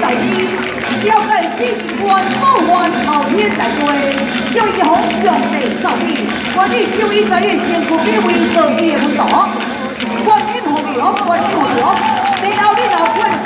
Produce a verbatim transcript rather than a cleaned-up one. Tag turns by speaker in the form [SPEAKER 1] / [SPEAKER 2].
[SPEAKER 1] 来宾，要跟天官不还后天来对，要以好上帝造地，我哋小姨仔嘅幸福俾會做嘢唔多，觀音紅葉，觀音紅葉，你後啲老官。